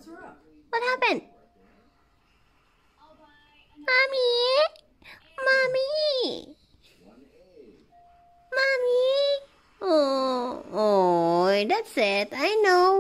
What happened? Mommy? Mommy? Mommy? Oh, that's it. I know.